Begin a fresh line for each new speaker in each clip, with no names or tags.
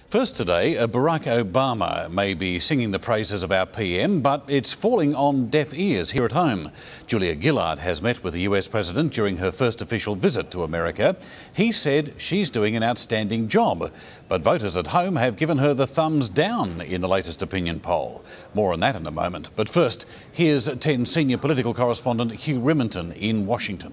First today, Barack Obama may be singing the praises of our PM, but it's falling on deaf ears here at home. Julia Gillard has met with the US President during her first official visit to America. He said she's doing an outstanding job, but voters at home have given her the thumbs down in the latest opinion poll. More on that in a moment. But first, here's 10 senior political correspondent Hugh Riminton in Washington.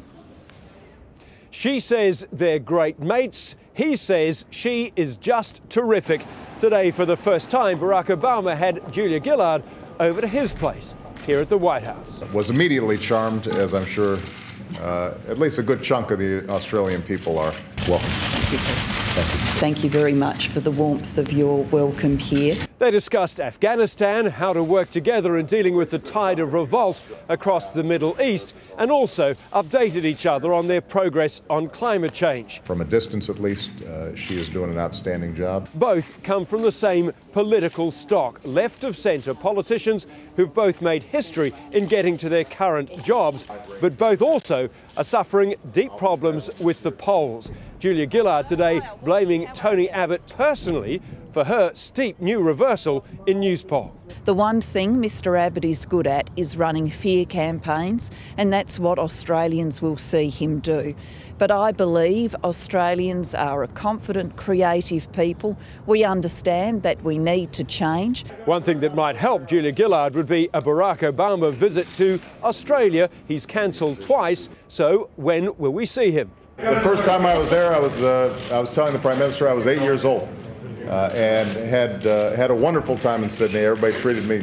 She says they're great mates. He says she is just terrific. Today, for the first time, Barack Obama had Julia Gillard over to his place here at the White House.
Was immediately charmed, as I'm sure at least a good chunk of the Australian people are. Welcome.
Thank you, President. Thank you very much for the warmth of your welcome here.
They discussed Afghanistan, how to work together in dealing with the tide of revolt across the Middle East, and also updated each other on their progress on climate change.
From a distance, at least, she is doing an outstanding job.
Both come from the same political stock, left-of-centre politicians who've both made history in getting to their current jobs, but both also are suffering deep problems with the polls. Julia Gillard today blaming Tony Abbott personally for her steep new reversal in Newspoll.
The one thing Mr Abbott is good at is running fear campaigns, and that's what Australians will see him do. But I believe Australians are a confident, creative people. We understand that we need to change.
One thing that might help Julia Gillard would be a Barack Obama visit to Australia. He's cancelled twice, so when will we see him?
The first time I was there, I was telling the Prime Minister I was 8 years old and had a wonderful time in Sydney. Everybody treated me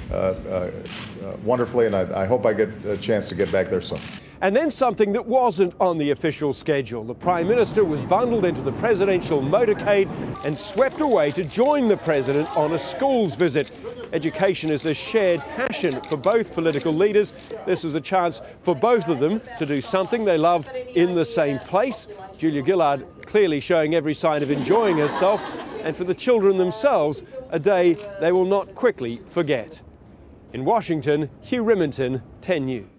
wonderfully, and I hope I get a chance to get back there soon.
And then something that wasn't on the official schedule. The Prime Minister was bundled into the presidential motorcade and swept away to join the President on a schools visit. Education is a shared passion for both political leaders. This was a chance for both of them to do something they love in the same place. Julia Gillard clearly showing every sign of enjoying herself, and for the children themselves, a day they will not quickly forget. In Washington, Hugh Riminton, 10 News.